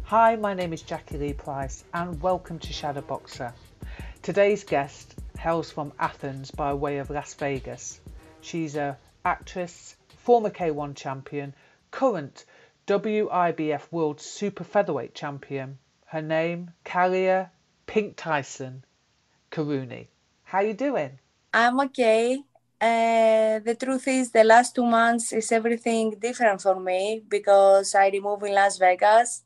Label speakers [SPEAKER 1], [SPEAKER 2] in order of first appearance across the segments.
[SPEAKER 1] Hi, my name is Jackie Lee Price and welcome to Shadow Boxer. Today's guest hails from Athens by way of Las Vegas. She's an actress, former K1 champion, current WIBF World Super Featherweight champion. Her name, Kalia Pink Tyson Karuni. How you doing?
[SPEAKER 2] I'm okay. The truth is, the last 2 months is everything different for me because I removed in Las Vegas,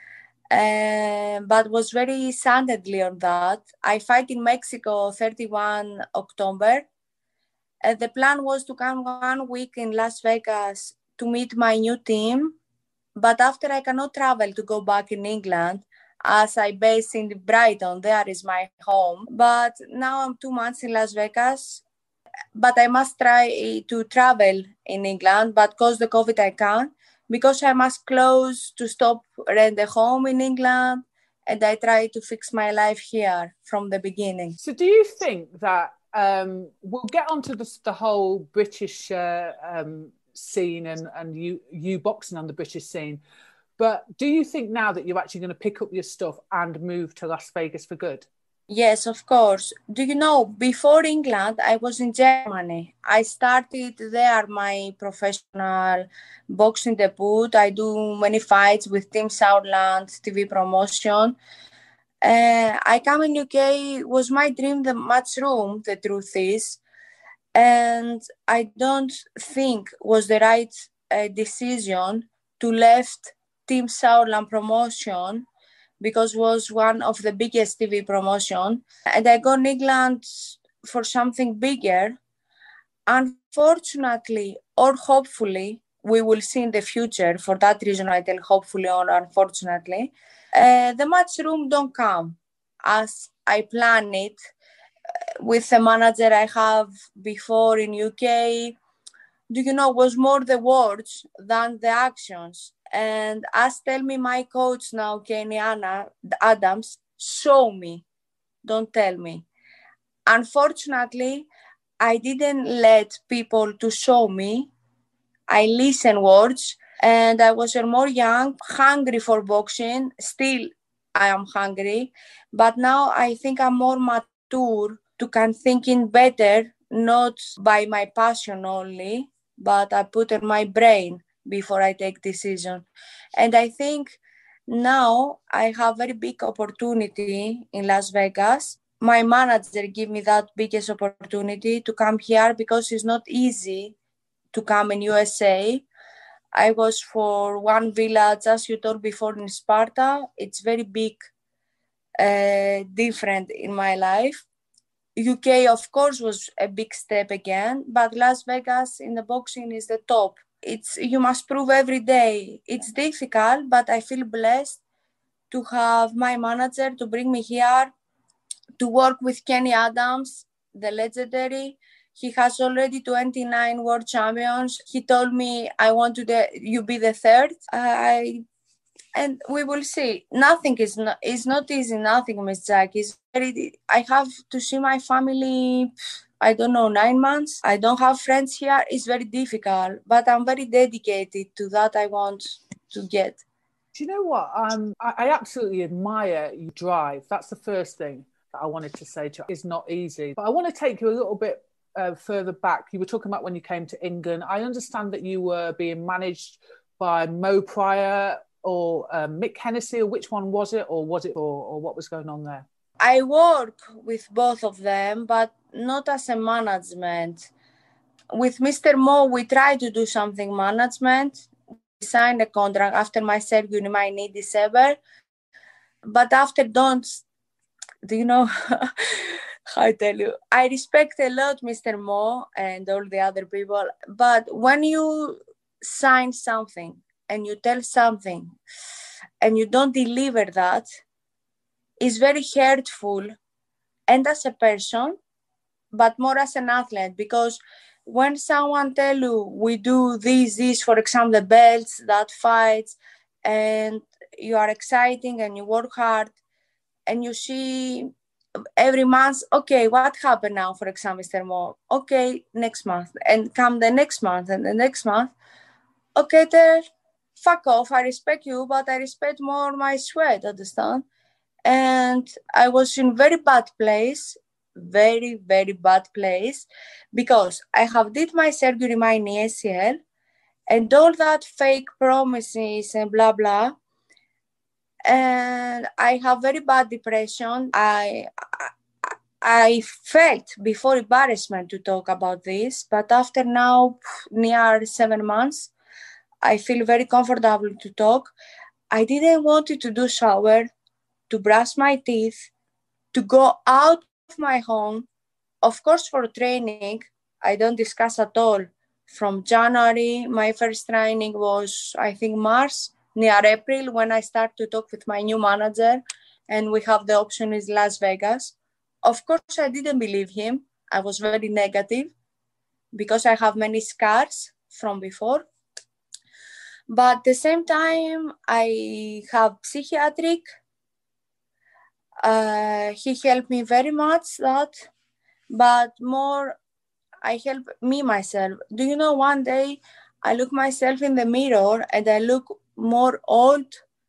[SPEAKER 2] but was very sadly on that. I fight in Mexico 31 October. The plan was to come 1 week in Las Vegas to meet my new team, but after I cannot travel to go back in England, as I base in Brighton, there is my home. But now I'm 2 months in Las Vegas, but I must try to travel in England, but because the COVID I can't, because I must close to stop rent a home in England, and I try to fix my life here from the beginning.
[SPEAKER 1] So do you think that, we'll get onto the whole British scene and you boxing on the British scene, but do you think now that you're actually going to pick up your stuff and move to Las Vegas for good?
[SPEAKER 2] Yes, of course. Do you know, before England, I was in Germany. I started there my professional boxing debut. I do many fights with Team Southland TV promotion. I come in UK, was my dream, the Matchroom, the truth is. And I don't think was the right decision to left Team Southland promotion because was one of the biggest TV promotion. And I go in England for something bigger. Unfortunately, or hopefully, we will see in the future. For that reason, I tell hopefully or unfortunately, the Matchroom don't come as I plan it with the manager I have before in UK. Do you know, was more the words than the actions. And as tell me my coach now, Kenyana Adams, show me, don't tell me. Unfortunately, I didn't let people to show me. I listen words, and I was more young, hungry for boxing. Still, I am hungry, but now I think I'm more mature to can thinking better, not by my passion only, but I put in my brain before I take decision. And I think now I have very big opportunity in Las Vegas. My manager gave me that biggest opportunity to come here because it's not easy to come in USA. I was for one village, as you told before, in Sparta. It's very big, different in my life. UK, of course, was a big step again, but Las Vegas in the boxing is the top. It's you must prove every day. It's difficult, but I feel blessed to have my manager to bring me here to work with Kenny Adams, the legendary. He has already 29 world champions. He told me, I want you be the third. And we will see. Nothing is not easy. Nothing, Miss Jack. Is very. I have to see my family. I don't know, 9 months. I don't have friends here. It's very difficult, but I'm very dedicated to that. I want to get.
[SPEAKER 1] Do you know what? I absolutely admire your drive. That's the first thing that I wanted to say to you. It's not easy. But I want to take you a little bit further back. You were talking about when you came to England. I understand that you were being managed by Mo Pryor or Mick Hennessy, or which one was it? Or was it, or what was going on there?
[SPEAKER 2] I work with both of them, but not as a management. With Mr. Mo, we try to do something management. We signed a contract after my surgery, my knee December. But after don't, do you know, I tell you, I respect a lot Mr. Mo and all the other people. But when you sign something and you tell something and you don't deliver that, it's very hurtful. And as a person, but more as an athlete, because when someone tell you we do this, for example, the belts, that fights, and you are exciting and you work hard, and you see every month, okay, what happened now, for example, Mr. Mo? Okay, next month, and come the next month and the next month. Okay, there, fuck off, I respect you, but I respect more my sweat, understand? And I was in very bad place, very, very bad place, because I have did my surgery, my knee ACL, and all that fake promises and blah, blah. And I have very bad depression. I felt before embarrassment to talk about this, but after now near 7 months, I feel very comfortable to talk. I didn't want to do shower, to brush my teeth, to go out of my home. Of course, for training, I don't discuss at all. From January, my first training was, I think, March, near April, when I start to talk with my new manager, and we have the option is Las Vegas. Of course, I didn't believe him. I was very negative because I have many scars from before. But at the same time, I have psychiatric. He helped me very much that, but more I help me myself. Do you know, one day I look myself in the mirror and I look more old,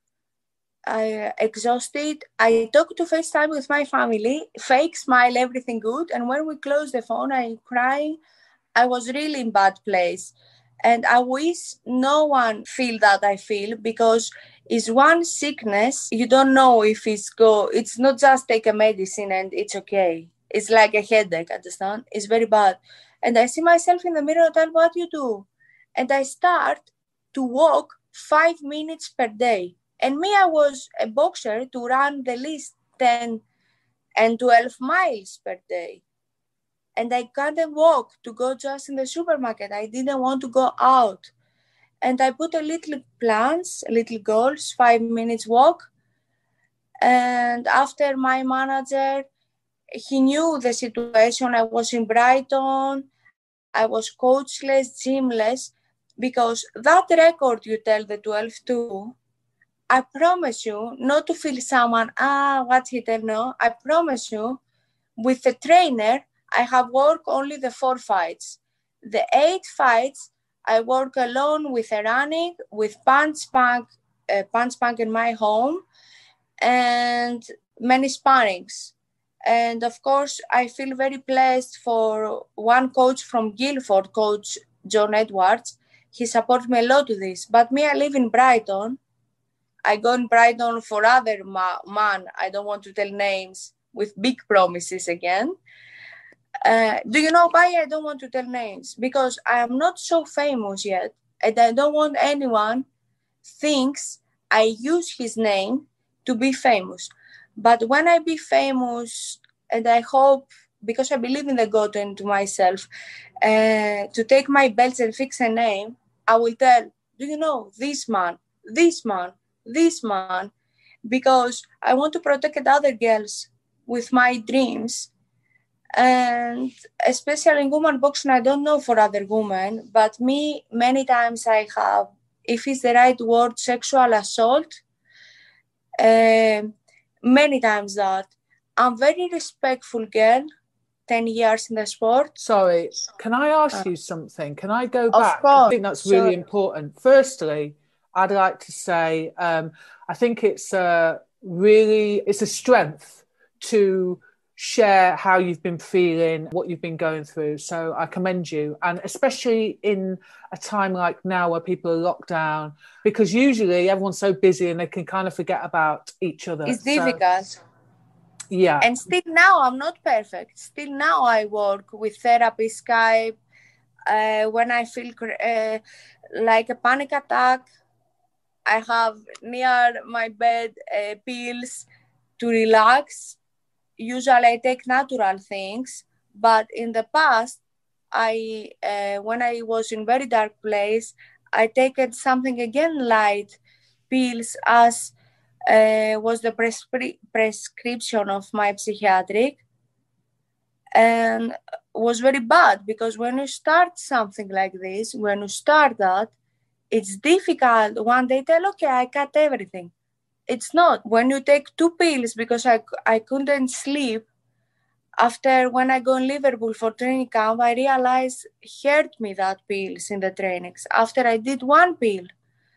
[SPEAKER 2] exhausted. I talk to FaceTime with my family, fake smile, everything good. And when we close the phone, I cry. I was really in bad place. And I wish no one feel that I feel, because it's one sickness. You don't know if it's not just take a medicine and it's okay. It's like a headache, understand? It's very bad. And I see myself in the mirror and tell, what you do? And I start to walk 5 minutes per day. And me, I was a boxer to run the least 10 and 12 miles per day. And I couldn't walk to go just in the supermarket. I didn't want to go out. And I put a little plans, little goals, 5 minutes walk. And after my manager, he knew the situation. I was in Brighton. I was coachless, gymless, because that record you tell, the 12-2, I promise you not to feel someone, what he tell, no. I promise you, with the trainer, I have worked only the 4 fights. The 8 fights, I work alone with a running, with punch punk in my home, and many sparrings. And of course, I feel very blessed for one coach from Guildford, Coach John Edwards. He supports me a lot to this. But me, I live in Brighton. I go in Brighton for other man, I don't want to tell names, with big promises again. Do you know why I don't want to tell names? Because I am not so famous yet, and I don't want anyone thinks I use his name to be famous. But when I be famous, and I hope, because I believe in the God and to myself, to take my belts and fix a name, I will tell, do you know, this man, because I want to protect other girls with my dreams. And especially in women boxing, I don't know for other women, but me, many times I have, if it's the right word, sexual assault, many times that. I'm very respectful girl, 10 years in the sport.
[SPEAKER 1] Sorry, can I ask you something? Can I go back?
[SPEAKER 2] Of course.
[SPEAKER 1] I think that's really important. Firstly, I'd like to say, I think it's a strength to share how you've been feeling, what you've been going through. So I commend you. And especially in a time like now where people are locked down, because usually everyone's so busy and they can kind of forget about each other.
[SPEAKER 2] It's difficult.
[SPEAKER 1] Yeah.
[SPEAKER 2] And still now I'm not perfect. Still now I work with therapy, Skype. When I feel like a panic attack, I have near my bed pills to relax. Usually I take natural things, but in the past, when I was in very dark place, I taken something again light, pills, as was the prescription of my psychiatric, and was very bad, because when you start something like this, when you start that, it's difficult. One day tell, okay, I cut everything. It's not. When you take 2 pills, because I couldn't sleep, after when I go in Liverpool for training camp, I realized hurt me that pills in the trainings. After I did 1 pill,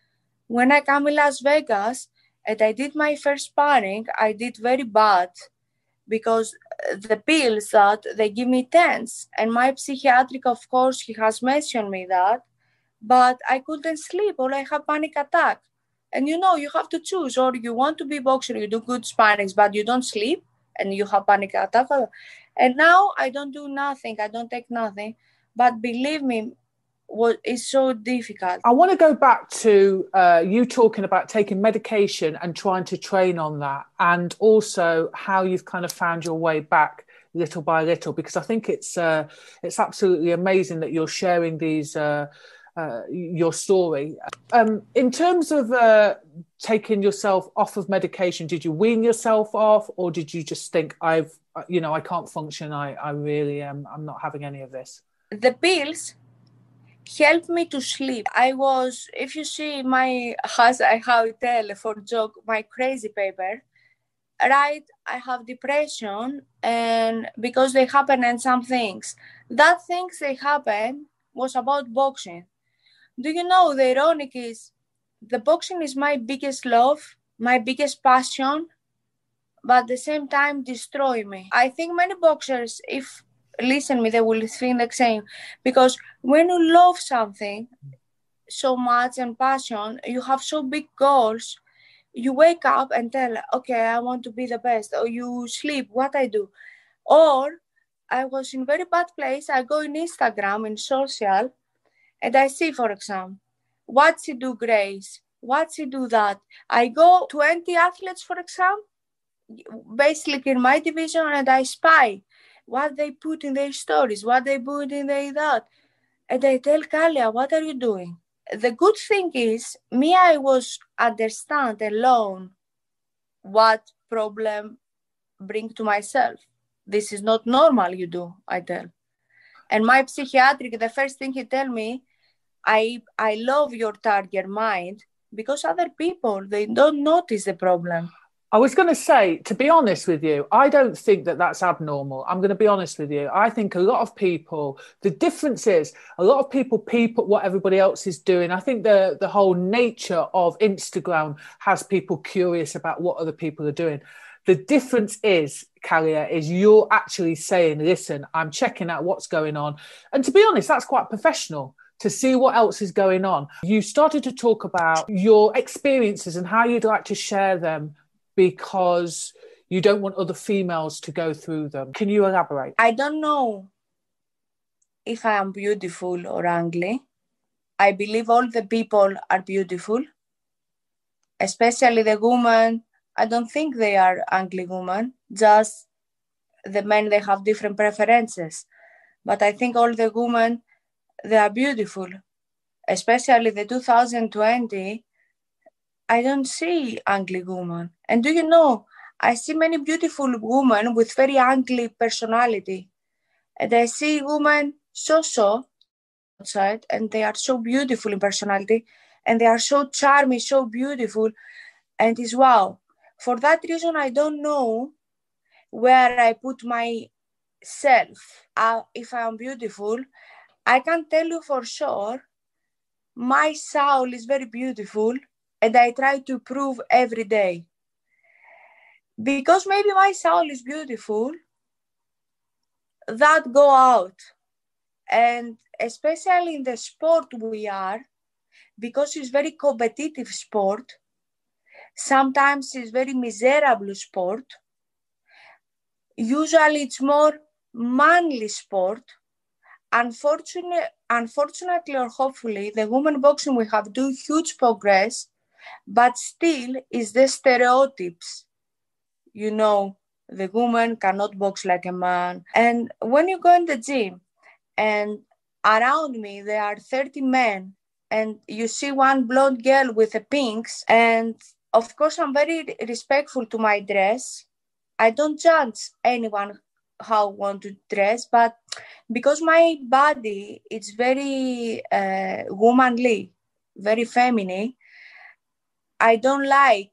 [SPEAKER 2] When I come in Las Vegas and I did my first sparring, I did very bad because the pills that they give me tense. And my psychiatric, of course, he has mentioned me that, but I couldn't sleep or I have panic attack. And you have to choose, or you want to be boxer, you do good sparrings, but you don't sleep and you have panic attack. And now I don't do nothing, I don't take nothing. But believe me, it's so difficult.
[SPEAKER 1] I want to go back to you talking about taking medication and trying to train on that, and also how you've kind of found your way back little by little, because I think it's absolutely amazing that you're sharing these your story. In terms of taking yourself off of medication, did you wean yourself off, or did you just think I can't function, I really I'm not having any of this?
[SPEAKER 2] The pills helped me to sleep. I was, if you see my, as I tell for joke, my crazy paper, right? I have depression, and because they happen and some things. That things they happen was about boxing. Do you know the ironic is the boxing is my biggest love, my biggest passion, but at the same time destroy me. I think many boxers, if listen me, they will think the same, because when you love something so much and passion, you have so big goals, you wake up and tell, okay, I want to be the best, or you sleep, what I do. Or I was in very bad place, I go in Instagram, in social, and I see, for example, what she do Grace, what she do that. I go 20 athletes, for example, basically in my division, and I spy what they put in their stories, what they put in their that. And I tell Kalia, what are you doing? The good thing is, me, I was understand alone what problem bring to myself. This is not normal, you do, I tell. And my psychiatric, the first thing he tell me, I love your target mind, because other people, they don't notice the problem.
[SPEAKER 1] I was going to say, to be honest with you, I don't think that that's abnormal. I'm going to be honest with you. I think a lot of people, the difference is a lot of people peep at what everybody else is doing. I think the whole nature of Instagram has people curious about what other people are doing. The difference is, Kalia, is you're actually saying, listen, I'm checking out what's going on. And to be honest, that's quite professional, to see what else is going on. You started to talk about your experiences and how you'd like to share them, because you don't want other females to go through them. Can you elaborate?
[SPEAKER 2] I don't know if I am beautiful or ugly. I believe all the people are beautiful, especially the women. I don't think they are ugly women, just the men, they have different preferences. But I think all the women, they are beautiful, especially the 2020. I don't see ugly women. And do you know, I see many beautiful women with very ugly personality. And I see women so outside, and they are so beautiful in personality, and they are so charming, so beautiful, and it's wow. For that reason, I don't know where I put myself. If I am beautiful, I can tell you for sure, my soul is very beautiful, and I try to prove every day. Because maybe my soul is beautiful, that go out. And especially in the sport we are, because it's very competitive sport, sometimes it's very miserable sport. Usually it's more manly sport. Unfortunately or hopefully, the women boxing we have do huge progress, but still is the stereotypes. You know, the woman cannot box like a man. And when you go in the gym, and around me there are 30 men, and you see one blonde girl with the pinks, and of course I'm very respectful to my dress. I don't judge anyone how want to dress, but because my body is very womanly, very feminine, I don't like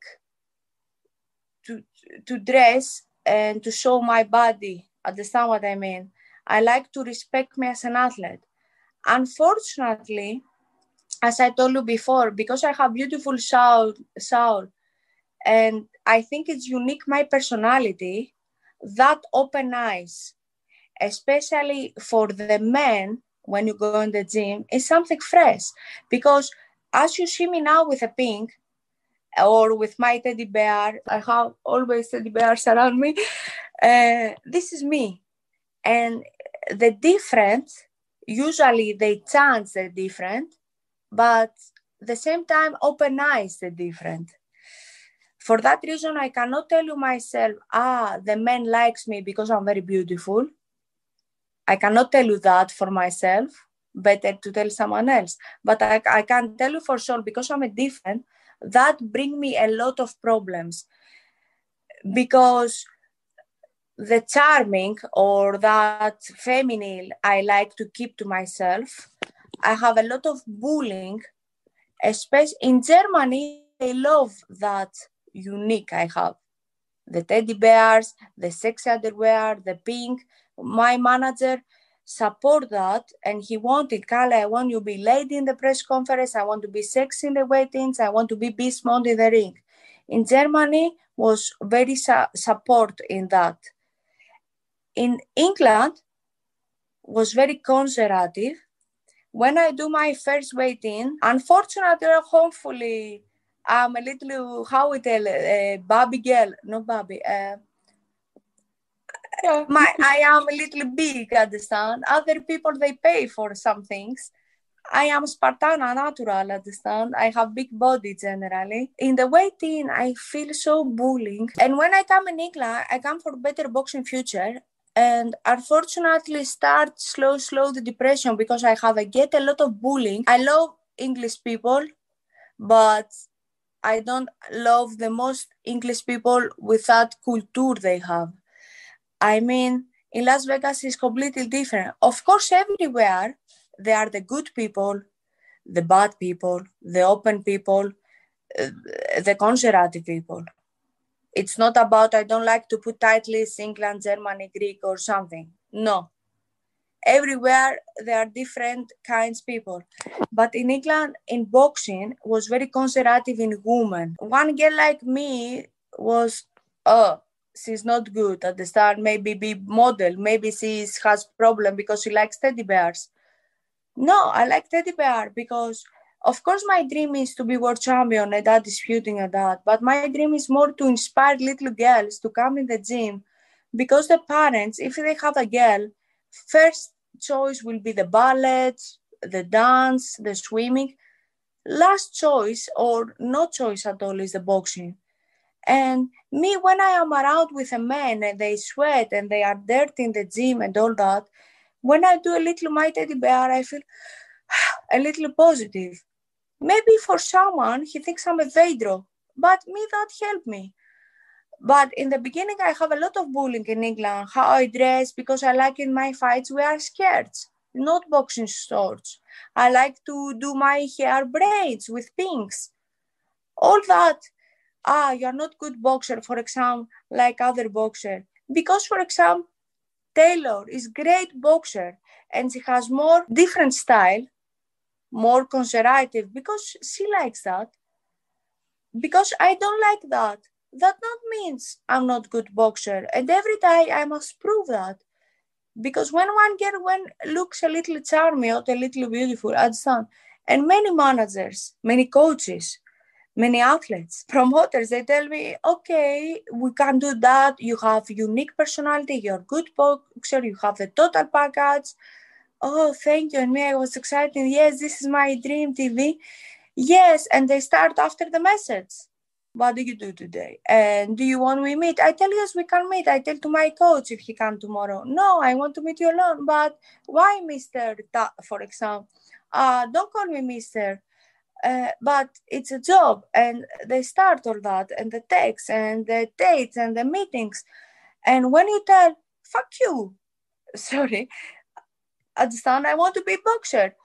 [SPEAKER 2] to dress and to show my body. Understand what I mean? I like to respect me as an athlete. Unfortunately, as I told you before, because I have beautiful soul, and I think it's unique, my personality, that open eyes, especially for the men when you go in the gym, is something fresh. Because as you see me now with a pink or with my teddy bear, I have always teddy bears around me. This is me. And the different, usually they chance the different, but the same time open eyes the different. For that reason, I cannot tell you myself, the man likes me because I'm very beautiful. I cannot tell you that for myself. Better to tell someone else. But I can tell you for sure, because I'm a different, that bring me a lot of problems. Because the charming or that feminine I like to keep to myself, I have a lot of bullying, especially in Germany. They love that unique I have. The teddy bears, the sexy underwear, the pink. My manager support that, and he wanted, Kale, I want you to be lady in the press conference, I want to be sexy in the weightings, I want to be beast mode in the ring. In Germany was very support in that. In England was very conservative. When I do my first weight-in, unfortunately, hopefully, I'm a little, how we tell, Barbie girl, not Barbie. I am a little big, understand? Other people, they pay for some things. I am Spartana, natural, understand? I have big body generally. In the weight-in, I feel so bullying. And when I come in England, I come for better boxing future. And unfortunately start slow the depression, because I get a lot of bullying. I love English people, but I don't love the most English people with that culture they have. I mean, in Las Vegas is completely different. Of course, everywhere there are the good people, the bad people, the open people, the conservative people. It's not about, I don't like to put titles, England, Germany, Greek or something. No. Everywhere there are different kinds of people. But in England, in boxing, was very conservative in women. One girl like me was, she's not good at the start, maybe be model, maybe she has problem because she likes teddy bears. No, I like teddy bear because of course, my dream is to be world champion, and not disputing that. But my dream is more to inspire little girls to come in the gym, because the parents, if they have a girl, first choice will be the ballet, the dance, the swimming. Last choice or no choice at all is the boxing. And me, when I am around with a man and they sweat and they are dirty in the gym and all that, when I do a little my teddy bear, I feel a little positive. Maybe for someone, he thinks I'm a Vedro, but me, that helped me. But in the beginning, I have a lot of bullying in England, how I dress, because I like in my fights wear skirts, not boxing shorts. I like to do my hair braids with pinks. All that, you're not good boxer, for example, like other boxer. Because, for example, Taylor is great boxer, and she has more different style, more conservative, because she likes that. Because I don't like that. That not means I'm not good boxer. And every day I must prove that. Because when one girl looks a little charming or a little beautiful, understand? And many managers, many coaches, many athletes, promoters, they tell me, okay, we can do that. You have unique personality. You're a good boxer. You have the total package. Oh, thank you. And me, I was excited. Yes, this is my dream TV. Yes, and they start after the message. What do you do today? And do you want me to meet? I tell, yes, we can meet. I tell to my coach if he can tomorrow. No, I want to meet you alone. But why, Mr. For example? Don't call me Mr. But it's a job. And they start all that, and the texts and the dates and the meetings. And when you tell, fuck you, sorry, understand, I want to be boxer.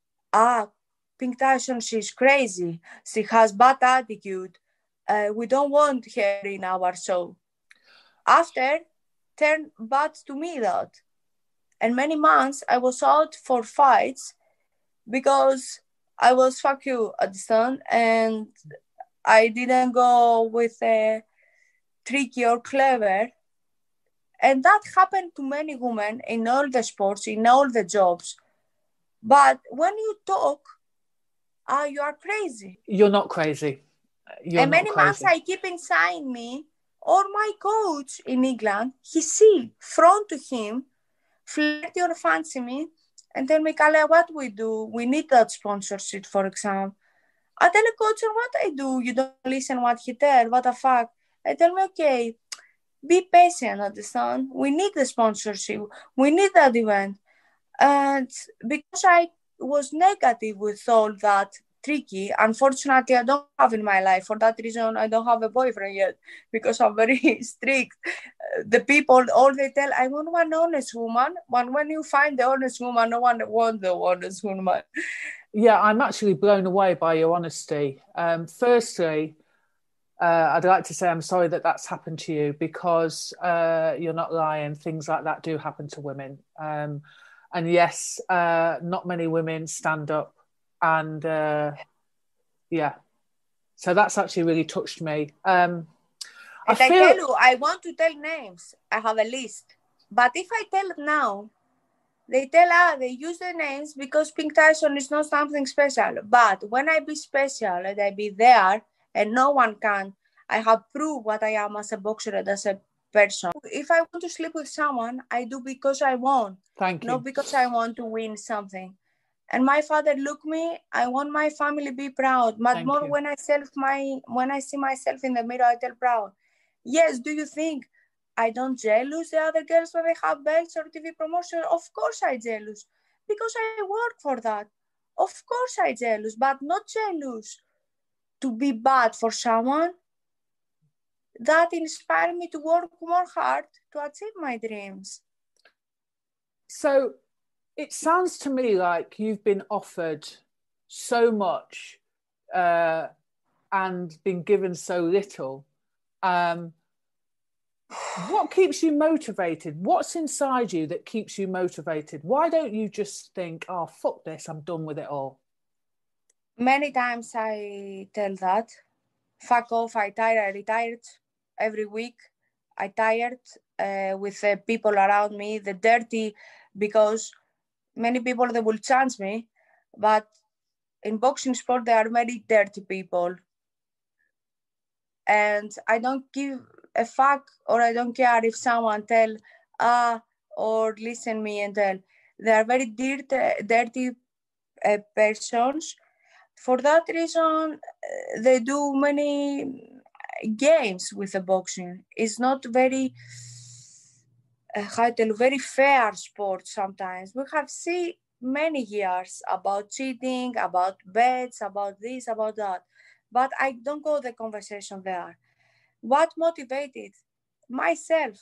[SPEAKER 2] Pink Tyson, she's crazy. She has bad attitude. We don't want her in our show. After, turned bad to me that. And many months I was out for fights because I was fuck you at the start, and I didn't go with a tricky or clever. And that happened to many women in all the sports, in all the jobs. But when you talk, you are crazy.
[SPEAKER 1] You're not crazy. You're
[SPEAKER 2] and
[SPEAKER 1] not
[SPEAKER 2] many
[SPEAKER 1] crazy.
[SPEAKER 2] months I keep inside me, or my coach in England, he see front to him, flirty or fancy me, and tell me, Kale, what we do? We need that sponsorship, for example. I tell the coach what I do. You don't listen what he tell. What the fuck? I tell me, okay, be patient, understand? We need the sponsorship. We need that event. And because I was negative with all that tricky, unfortunately, I don't have in my life. For that reason, I don't have a boyfriend yet because I'm very strict. The people, all they tell, I want one honest woman. When you find the honest woman, no one wants the honest woman.
[SPEAKER 1] Yeah, I'm actually blown away by your honesty. Firstly, I'd like to say I'm sorry that that's happened to you, because you're not lying. Things like that do happen to women. And yes, not many women stand up. And yeah, so that's actually really touched me.
[SPEAKER 2] I tell you, I want to tell names. I have a list. But if I tell it now, they tell they use the names because Pink Tyson is not something special. But when I be special and I be there and no one can, I have proved what I am as a boxer and as a person. If I want to sleep with someone, I do because I want.
[SPEAKER 1] Thank you.
[SPEAKER 2] Not because I want to win something. And my father look me, I want my family be proud. But
[SPEAKER 1] Thank
[SPEAKER 2] more
[SPEAKER 1] you.
[SPEAKER 2] when I see myself in the mirror, I tell proud. Yes, do you think I don't jealous the other girls when they have belts or TV promotion? Of course I jealous. Because I work for that. Of course I jealous, but not jealous to be bad for someone. That inspired me to work more hard to achieve my dreams.
[SPEAKER 1] So it sounds to me like you've been offered so much and been given so little. What keeps you motivated? What's inside you that keeps you motivated? Why don't you just think, oh, fuck this, I'm done with it all?
[SPEAKER 2] Many times I tell that. Fuck off, I retired every week. I tired with the people around me, the dirty, because many people, they will chance me, but in boxing sport, there are very dirty people. And I don't give a fuck, or I don't care if someone tell, or listen me and tell. They are very dirty persons. For that reason, they do many games with the boxing. It's not very, very fair sport sometimes. We have seen many years about cheating, about bets, about this, about that. But I don't go the conversation there. What motivated? Myself.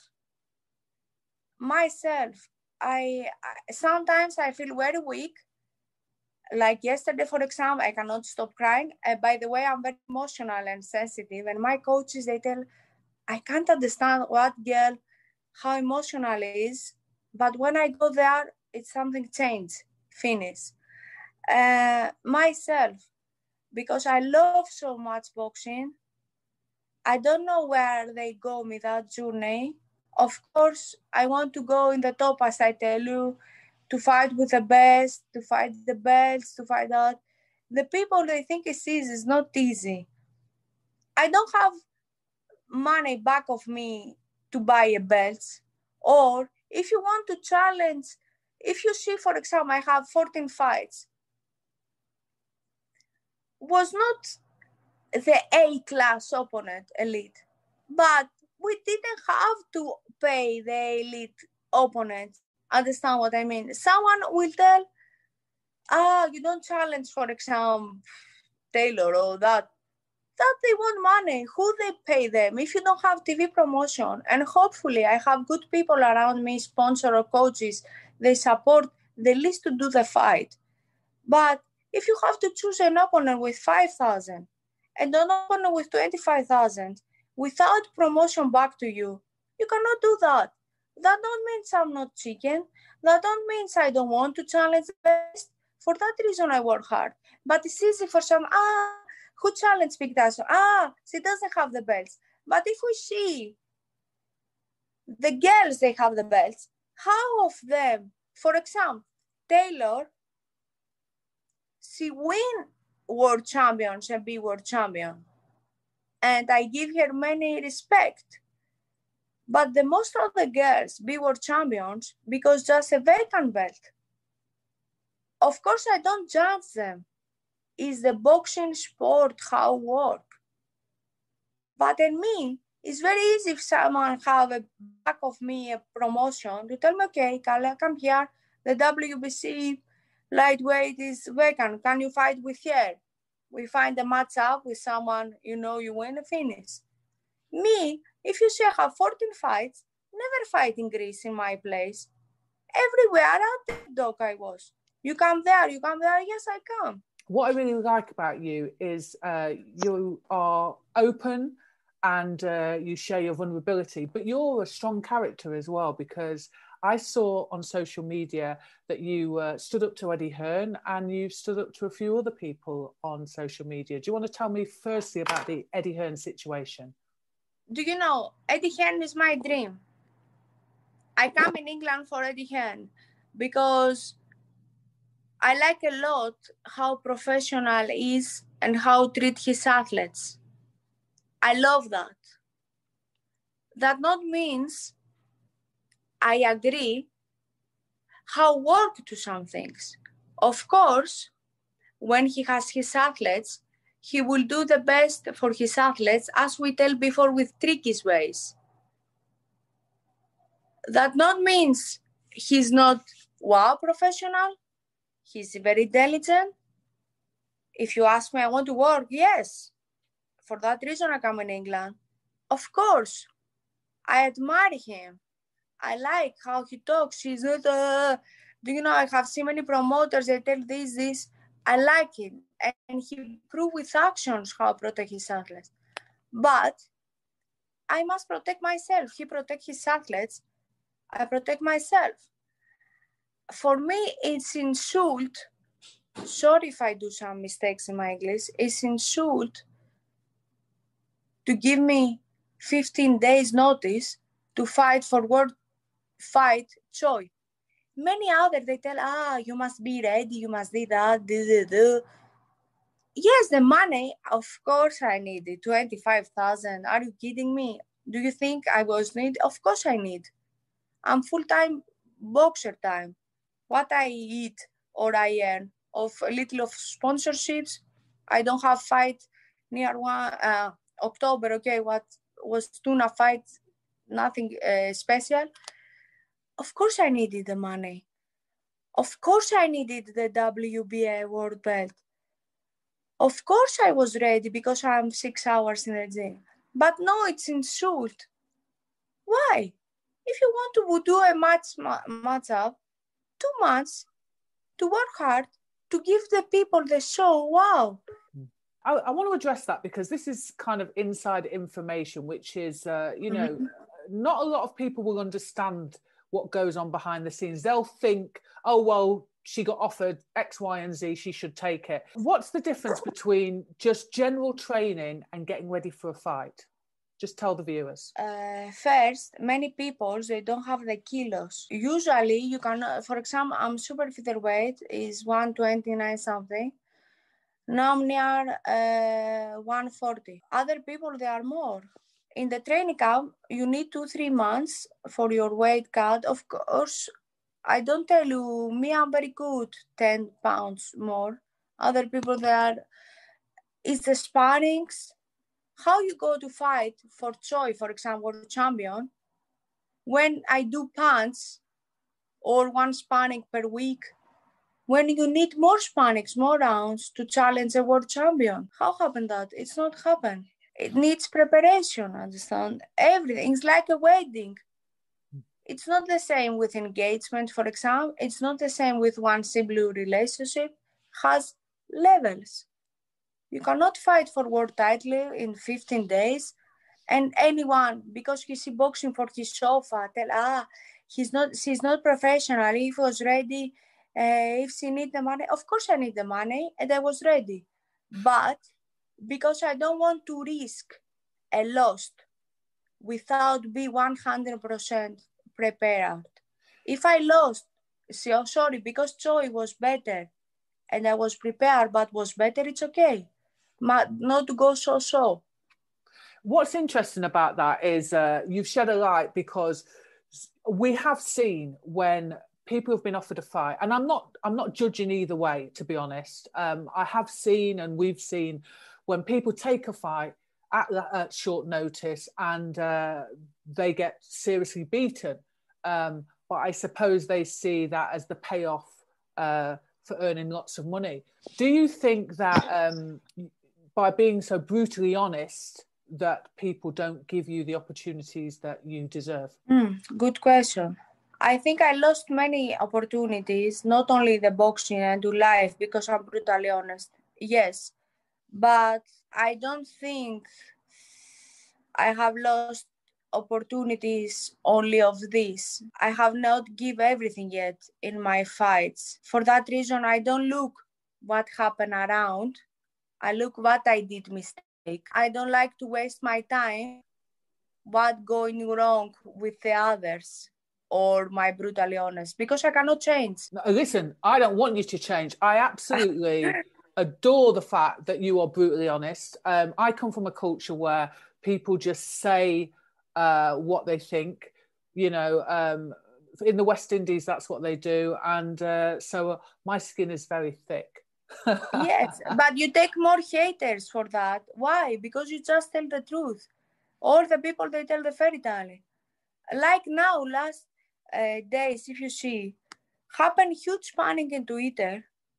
[SPEAKER 2] I sometimes I feel very weak. Like yesterday, for example, I cannot stop crying. By the way, I'm very emotional and sensitive. And my coaches, they tell, I can't understand what girl, how emotional it is. But when I go there, it's something changed, finish. Myself, because I love so much boxing. I don't know where they go with that journey. Of course, I want to go in the top, as I tell you, to fight with the best, to fight the belts, to fight that. The people, they think it's easy. It's not easy. I don't have money back of me to buy a belt. Or if you want to challenge, if you see, for example, I have 14 fights, was not the A-class opponent, elite. But we didn't have to pay the elite opponent. Understand what I mean? Someone will tell, you don't challenge, for example, Taylor or that. That they want money. Who they pay them? If you don't have TV promotion, and hopefully I have good people around me, sponsor or coaches, they support the least to do the fight. But if you have to choose an opponent with 5,000 and an opponent with 25,000 without promotion back to you, you cannot do that. That don't mean I'm not chicken. That don't mean I don't want to challenge the best. For that reason, I work hard. But it's easy for some, who challenged Pictasio? She doesn't have the belts. But if we see the girls, they have the belts, how of them, for example, Taylor, she win world champions and be world champion. And I give her many respect. But the most of the girls be world champions because just a vacant belt. Of course, I don't judge them. It's the boxing sport, how work. But in me, it's very easy if someone have a back of me a promotion to tell me, okay, Carla, come here. The WBC lightweight is vacant. Can you fight with her? We find a match up with someone, you know, you win a finish. Me, if you say I have 14 fights, never fight in Greece in my place. Everywhere, underdog I was. You come there, yes, I come.
[SPEAKER 1] What I really like about you is you are open and you share your vulnerability, but you're a strong character as well, because I saw on social media that you stood up to Eddie Hearn and you've stood up to a few other people on social media. Do you want to tell me firstly about the Eddie Hearn situation?
[SPEAKER 2] Do you know, Eddie Hearn is my dream. I come in England for Eddie Hearn because I like a lot how professional he is and how treat his athletes. I love that. That not means I agree how work to some things. Of course, when he has his athletes, he will do the best for his athletes, as we tell before, with tricky ways. That not means he's not professional. He's very intelligent. If you ask me, I want to work, yes. For that reason, I come in England. Of course, I admire him. I like how he talks. He's not, do you know, I have seen many promoters, they tell this. I like it. And he proved with actions how to protect his athletes. But I must protect myself. He protects his athletes. I protect myself. For me, it's insult. Sorry if I do some mistakes in my English. It's insult to give me 15 days notice to fight for World Fight Choi. Many others, they tell, you must be ready, you must do that, Yes, the money, of course I need it, 25,000. Are you kidding me? Do you think I was need? Of course I need. I'm full-time boxer time. What I eat or I earn of a little of sponsorships. I don't have fight near October, okay, what was tuna fight, nothing special. Of course I needed the money. Of course I needed the WBA world belt. Of course I was ready because I'm 6 hours in the gym. But no, it's insult. Why? If you want to do a match up, 2 months to work hard, to give the people the show, wow.
[SPEAKER 1] I want to address that because this is kind of inside information, which is, not a lot of people will understand what goes on behind the scenes. They'll think, oh, well, she got offered X, Y, and Z, she should take it. What's the difference between just general training and getting ready for a fight? Just tell the viewers.
[SPEAKER 2] First, many people, they don't have the kilos. Usually, you can, for example, I'm super featherweight, is 129 something. Now I'm near 140. Other people, they are more. In the training camp, you need 2-3 months for your weight cut. Of course, I don't tell you, me, I'm very good, 10 pounds more. Other people, they are, it's the sparrings. How you go to fight for Choi, for example, champion, when I do punts or 1 sparring per week, when you need more sparrings, more rounds to challenge a world champion. How happened that? It's not happened. It needs preparation, understand? Everything. It's like a wedding. It's not the same with engagement, for example. It's not the same with one sibling relationship. Has levels. You cannot fight for world title in 15 days. And anyone, because he's boxing for his sofa, tell, she's not professional. If he was ready, If she need the money, of course I need the money, and I was ready. But because I don't want to risk a loss without be 100% prepared. If I lost, sorry, because Joy was better and I was prepared but was better, it's okay. Not to go so.
[SPEAKER 1] What's interesting about that is you've shed a light, because we have seen when people have been offered a fight, and I'm not judging either way, to be honest. I have seen, and we've seen, when people take a fight at short notice and they get seriously beaten. But I suppose they see that as the payoff for earning lots of money. Do you think that by being so brutally honest, that people don't give you the opportunities that you deserve?
[SPEAKER 2] Good question. I think I lost many opportunities, not only the boxing and to life, because I'm brutally honest. Yes, but I don't think I have lost opportunities only of this. I have not give everything yet in my fights. For that reason, I don't look what happened around. I look what I did mistake. I don't like to waste my time what going wrong with the others or my brutally honest, because I cannot change.
[SPEAKER 1] No, listen, I don't want you to change. I absolutely adore the fact that you are brutally honest. I come from a culture where people just say what they think. You know, in the West Indies, that's what they do. And so my skin is very thick.
[SPEAKER 2] Yes, but you take more haters for that. Why? Because you just tell the truth. All the people, they tell the fairy tale. Like now, last days, if you see, happened huge panic in Twitter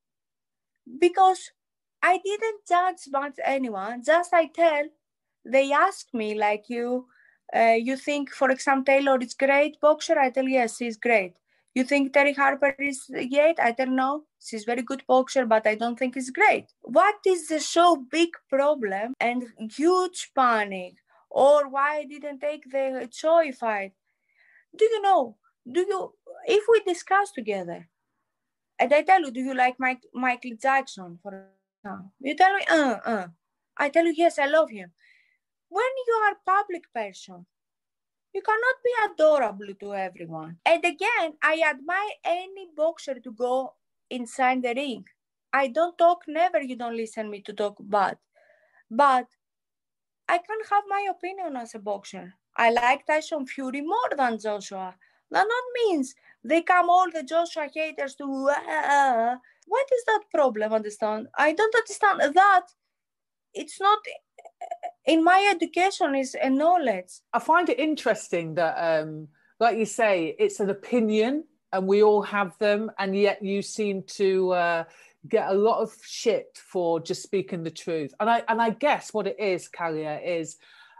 [SPEAKER 2] because I didn't judge much anyone. Just I tell, they ask me like you think, for example, Taylor is great boxer? I tell yes, she's great. You think Terry Harper is great? I tell no, she's very good boxer, but I don't think he's great. What is the so big problem and huge panic? Or why I didn't take the Choi fight? Do you know? If we discuss together, and I tell you, do you like Michael Jackson, for example? You tell me, I tell you, yes, I love him. When you are a public person, you cannot be adorable to everyone. And again, I admire any boxer to go inside the ring. I don't talk, never you don't listen me to talk bad. But I can have my opinion as a boxer. I like Tyson Fury more than Joshua. That not means they come all the Joshua haters to what is that problem? Understand? I don't understand that. It's not in my education is a knowledge.
[SPEAKER 1] I find it interesting that, like you say, it's an opinion and we all have them, and yet you seem to get a lot of shit for just speaking the truth. And I guess what it is, Kalia, is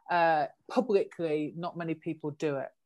[SPEAKER 1] publicly not many people do it.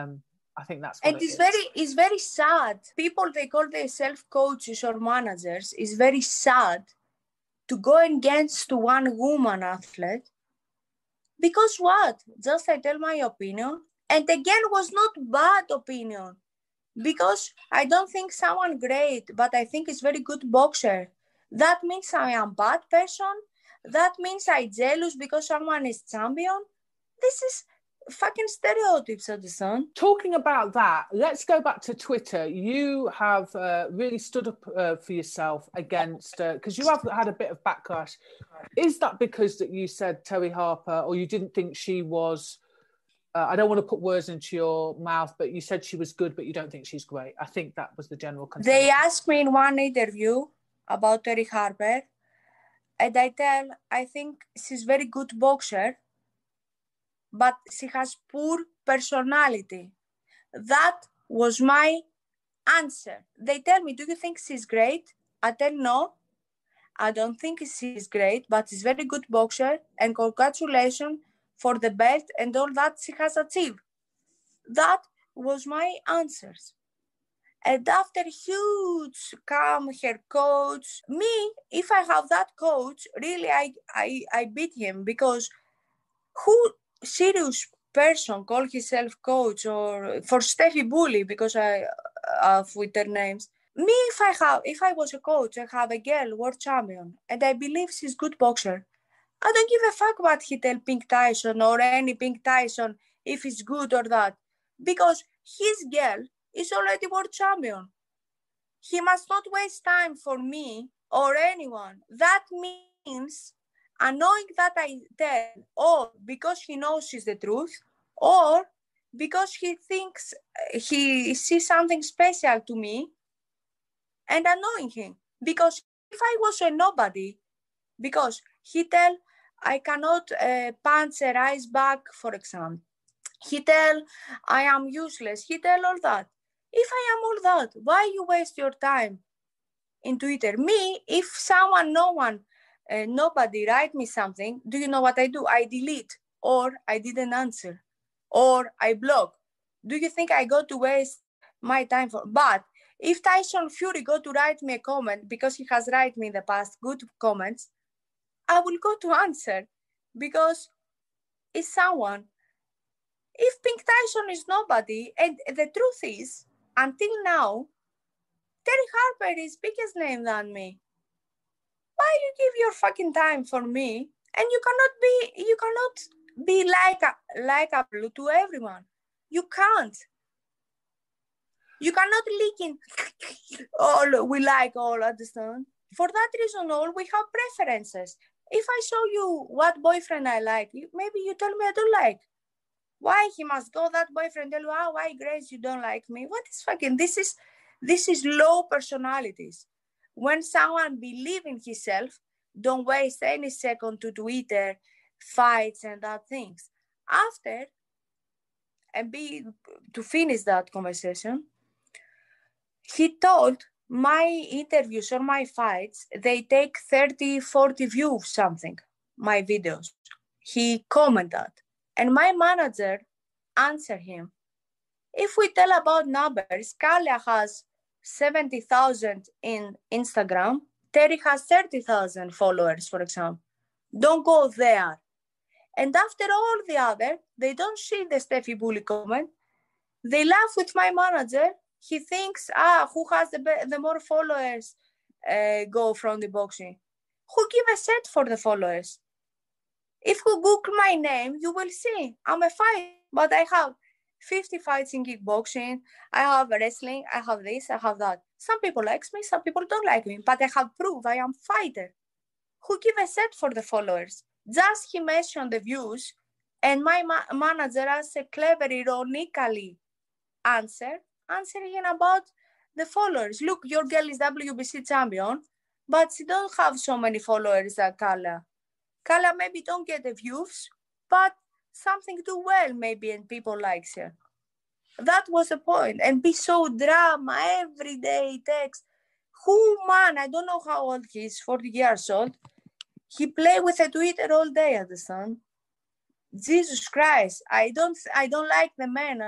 [SPEAKER 1] I think that's what
[SPEAKER 2] it's very sad. People, they call themselves coaches or managers. It's very sad to go against one woman athlete. Because what? Just I tell my opinion. And again, was not bad opinion. Because I don't think someone great, but I think it's very good boxer. That means I am bad person. That means I jealous because someone is champion. This is fucking stereotypes, understand?
[SPEAKER 1] Talking about that, let's go back to Twitter. You have really stood up for yourself against, because you have had a bit of backlash. Is that because that you said Terry Harper, or you didn't think she was, I don't want to put words into your mouth, but you said she was good, but you don't think she's great. I think that was the general concern.
[SPEAKER 2] They asked me in one interview about Terry Harper, and I think she's very good boxer, but she has poor personality. That was my answer. They tell me, do you think she's great? I tell no, I don't think she's great, but she's very good boxer, and congratulations for the belt and all that she has achieved. That was my answers. And after huge come her coach, me, if I have that coach, really I beat him, because who serious person call himself coach, or for Steffi Bully, because I have with their names, Me, if I was a coach, I have a girl world champion, and I believe she's good boxer. I don't give a fuck what he tell Pink Tyson or any Pink Tyson if it's good or that, because his girl is already world champion. He must not waste time for me or anyone. That means annoying that I tell, or because he knows it's the truth, or because he thinks he sees something special to me, and annoying him. Because if I was a nobody, because he tell I cannot punch a rice bag, for example. He tell I am useless. He tell all that. If I am all that, why you waste your time in Twitter? Me, if someone, nobody write me something, do you know what I do? I delete, or I didn't answer, or I block. Do you think I go to waste my time for? But if Tyson Fury go to write me a comment, because he has write me in the past good comments, I will go to answer, because it's someone. If Pink Tyson is nobody, and the truth is, until now, Terry Harper is biggest name than me. Why you give your fucking time for me? And you cannot be likeable to everyone. You can't. You cannot leak in all we like all, understand? For that reason, all we have preferences. If I show you what boyfriend I like, maybe you tell me I don't like. Why he must go that boyfriend tell you, why Grace you don't like me? What is fucking, this is low personalities. When someone believe in himself, don't waste any second to Twitter, fights and that things. After, and to finish that conversation, he told my interviews or my fights, they take 30, 40 views, something, my videos. He commented. And my manager answered him. If we tell about numbers, Kalia has 70,000 in Instagram. Terry has 30,000 followers, for example. Don't go there. And after all the other, they don't see the Steffi Bully comment. They laugh with my manager. He thinks, who has the more followers go from the boxing? Who give a set for the followers? If you Google my name, you will see I'm a fighter, but I have 50 fights in kickboxing. I have wrestling. I have this. I have that. Some people like me. Some people don't like me. But I have proof I am fighter. Who give a set for the followers? Just he mentioned the views, and my manager as a clever, ironically answering about the followers. Look, your girl is WBC champion, but she don't have so many followers as Kala. Kala maybe don't get the views, but something do well maybe, and people likes her. That was the point. And be so drama every day text. Who man, I don't know how old he is, 40 years old. He play with a Twitter all day at the sun. Jesus Christ, I don't like the men.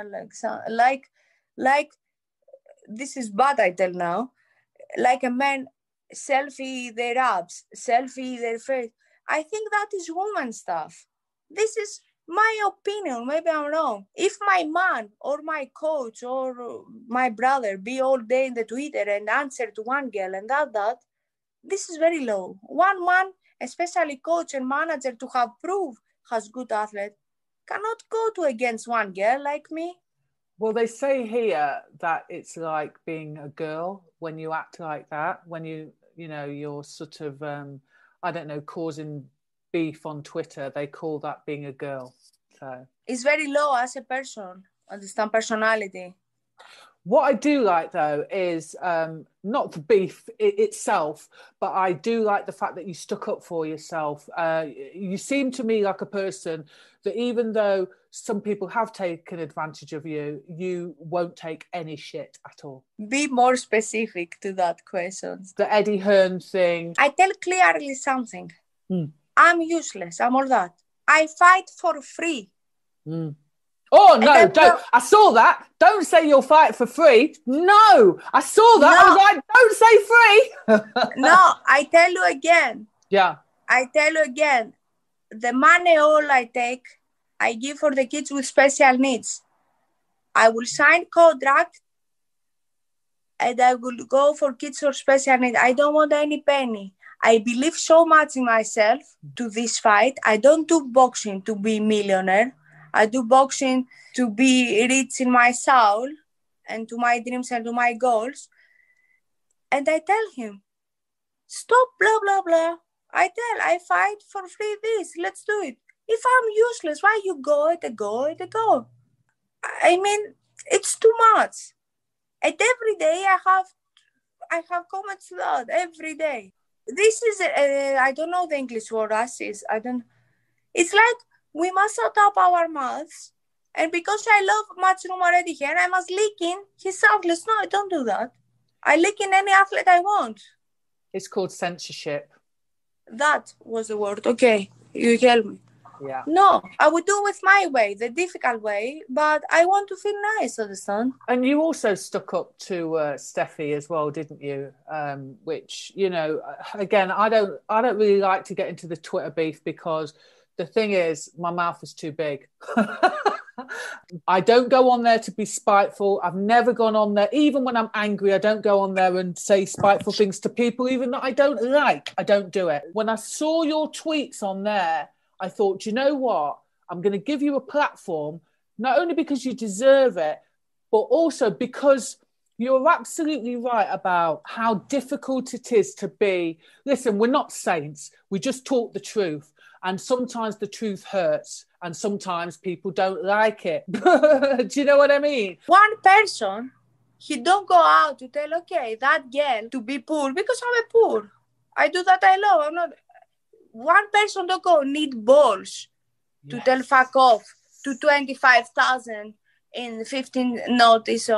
[SPEAKER 2] Like this is bad I tell now. Like a man selfie their abs, selfie their face. I think that is woman stuff. This is my opinion. Maybe I'm wrong. If my man or my coach or my brother be all day in the Twitter and answer to one girl and that, this is very low. One man, especially coach and manager, to have proof has good athlete, cannot go to against one girl like me.
[SPEAKER 1] Well, they say here that it's like being a girl when you act like that, when you're sort of, I don't know, causing beef on Twitter. They call that being a girl. So
[SPEAKER 2] it's very low as a person, understand personality.
[SPEAKER 1] What I do like, though, is not the beef itself, but I do like the fact that you stuck up for yourself. You seem to me like a person that even though some people have taken advantage of you, you won't take any shit at all.
[SPEAKER 2] Be more specific to that question.
[SPEAKER 1] The Eddie Hearn thing.
[SPEAKER 2] I tell clearly something. I'm useless. I'm all that. I fight for free.
[SPEAKER 1] Oh, no, don't. I saw that. Don't say you'll fight for free. No, I saw that. No. I was like, don't say free.
[SPEAKER 2] No, I tell you again.
[SPEAKER 1] Yeah.
[SPEAKER 2] I tell you again. The money all I take, I give for the kids with special needs. I will sign contract and I will go for kids or special needs. I don't want any penny. I believe so much in myself to this fight. I don't do boxing to be millionaire. I do boxing to be rich in my soul and to my dreams and to my goals. And I tell him, stop, blah, blah, blah. I fight for free this. Let's do it. If I'm useless, why you go? I mean, it's too much. And every day I have comments to that every day. This is, I don't know the English word, racist. It's like we must shut up our mouths. And because I love Matchroom already here, I must lick in his outlets. No, I don't do that. I lick in any athlete I want.
[SPEAKER 1] It's called censorship.
[SPEAKER 2] That was the word. Okay, you help me.
[SPEAKER 1] Yeah.
[SPEAKER 2] No, I would do with my way, the difficult way, but I want to feel nice, understand?
[SPEAKER 1] And you also stuck up to Steffi as well, didn't you? Which, you know, again, I don't really like to get into the Twitter beef because the thing is, my mouth is too big. I don't go on there to be spiteful. I've never gone on there. Even when I'm angry, I don't go on there and say spiteful things to people, even that I don't like. I don't do it. When I saw your tweets on there, I thought, you know what? I'm going to give you a platform, not only because you deserve it, but also because you're absolutely right about how difficult it is to be. Listen, we're not saints. We just talk the truth. And sometimes the truth hurts. And sometimes people don't like it. Do you know what I mean?
[SPEAKER 2] One person, he don't go out to tell, okay, that girl to be poor, because I'm a poor. I do that I love. I'm not... One person don't go need balls to tell fuck off to 25,000 in 15 notice.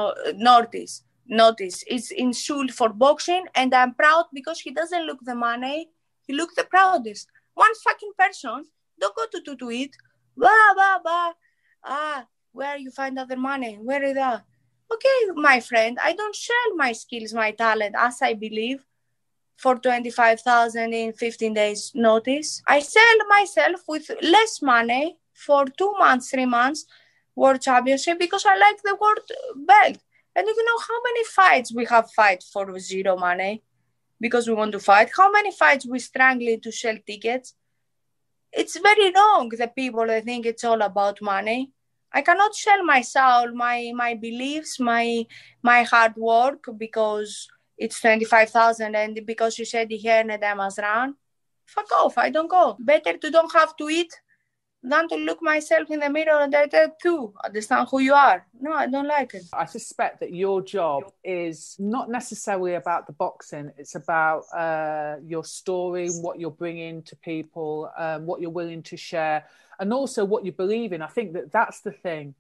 [SPEAKER 2] It's insult for boxing, and I'm proud because he doesn't look the money. He look the proudest. One fucking person don't go to tweet, blah, blah, blah. Where you find other money? Where is that? Okay, my friend, I don't sell my skills, my talent, as I believe, for 25,000 in 15 days notice. I sell myself with less money for 2 months, 3 months, world championship, because I like the world belt. And you know how many fights we have fight for zero money because we want to fight? How many fights we struggling to sell tickets? It's very wrong, the people that think it's all about money. I cannot sell my soul, my beliefs, my hard work because it's 25,000 and because you said here and I must run. Fuck off, I don't go. Better to don't have to eat than to look myself in the mirror and I tell too, understand who you are. No, I don't like it.
[SPEAKER 1] I suspect that your job is not necessarily about the boxing. It's about your story, what you're bringing to people, what you're willing to share, and also what you believe in. I think that's the thing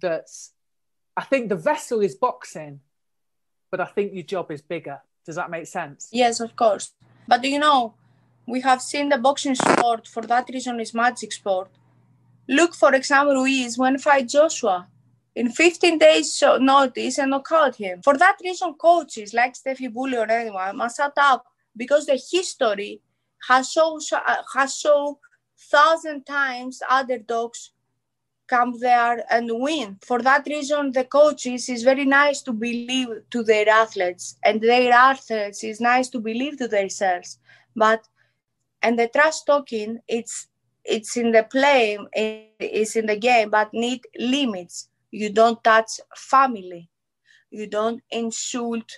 [SPEAKER 1] I think the vessel is boxing, but I think your job is bigger. Does that make sense?
[SPEAKER 2] Yes, of course. But you know, we have seen the boxing sport, for that reason, is magic sport. Look, for example, Ruiz, when fight Joshua, in 15 days notice and knockout him. For that reason, coaches like Steffi Bully or anyone must shut up because the history has shown 1,000 times underdogs come there and win. For that reason, the coaches is very nice to believe to their athletes, and their athletes is nice to believe to themselves. And the trash talking, it's in the play, it's in the game, but need limits. You don't touch family. You don't insult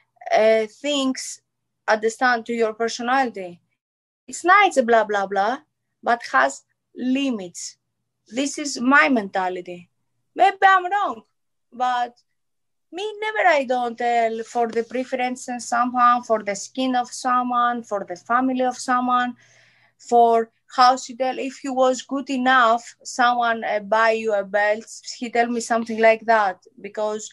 [SPEAKER 2] things, understand, to your personality. It's nice, blah, blah, blah, but has limits. This is my mentality. Maybe I'm wrong, but I don't tell for the preference of someone, for the skin of someone, for the family of someone, for how she tell if he was good enough, someone buy you a belt. He tell me something like that because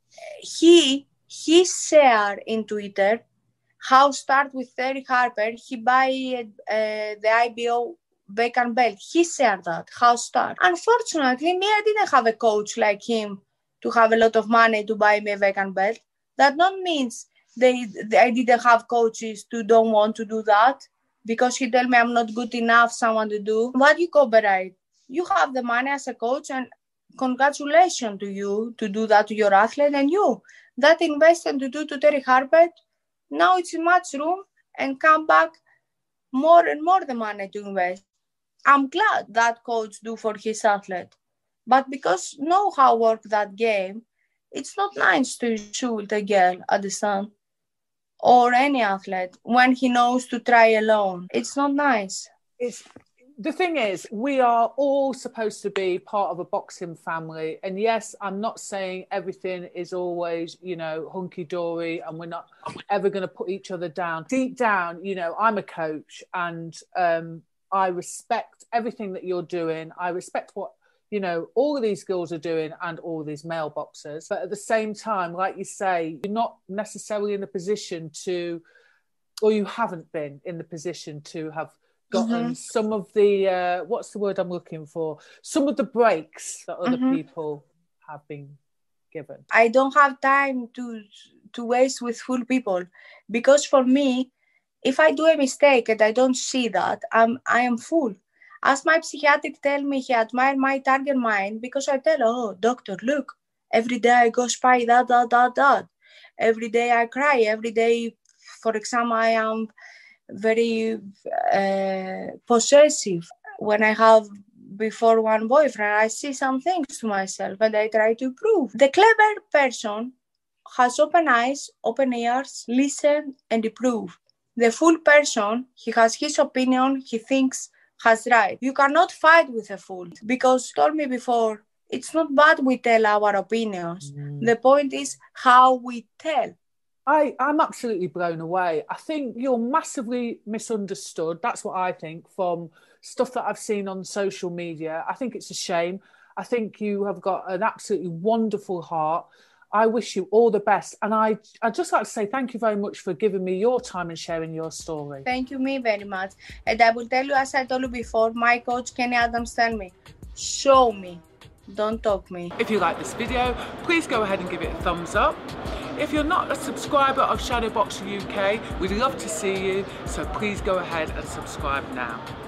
[SPEAKER 2] he share in Twitter how start with Terry Harper. He buy the IBO vacant belt. He shared that how start. Unfortunately, I didn't have a coach like him to have a lot of money to buy me a vacant belt. That not means I didn't have coaches who don't want to do that. Because he tell me I'm not good enough, someone to do. What you cooperate? You have the money as a coach and congratulations to you to do that to your athlete, and you that invested to do to Terry Harbert. Now it's in match room and come back more and more the money to invest. I'm glad that coach do for his athlete, but because know how work that game, it's not nice to shoot a girl at the sun or any athlete when he knows to try alone. It's not nice.
[SPEAKER 1] The thing is, we are all supposed to be part of a boxing family. And yes, I'm not saying everything is always, hunky-dory and we're not ever going to put each other down. Deep down, I'm a coach and I respect everything that you're doing. I respect what, all of these girls are doing and all these male boxers. But at the same time, like you say, you're not necessarily in a position to, or you haven't been in the position to have gotten some of the what's the word I'm looking for? Some of the breaks that other people have been given.
[SPEAKER 2] I don't have time to waste with full people, because for me, if I do a mistake and I don't see that, I am full. As my psychiatric tell me, he admire my target mind, because I tell, oh, doctor, look, every day I go spy that. Every day I cry. Every day, for example, I am very possessive. When I have before one boyfriend, I see some things to myself and I try to improve. The clever person has open eyes, open ears, listen and improve. The fool person, he has his opinion, he thinks has right. You cannot fight with a fool, because told me before, it's not bad we tell our opinions. The point is how we tell.
[SPEAKER 1] I'm absolutely blown away. I think you're massively misunderstood. That's what I think from stuff that I've seen on social media. I think it's a shame. I think you have got an absolutely wonderful heart. I wish you all the best. And I'd just like to say thank you very much for giving me your time and sharing your story.
[SPEAKER 2] Thank you me very much. And I will tell you, as I told you before, my coach Kenny Adams tell me, show me, don't talk me.
[SPEAKER 1] If you like this video, please go ahead and give it a thumbs up. If you're not a subscriber of Shadowboxer UK, we'd love to see you, so please go ahead and subscribe now.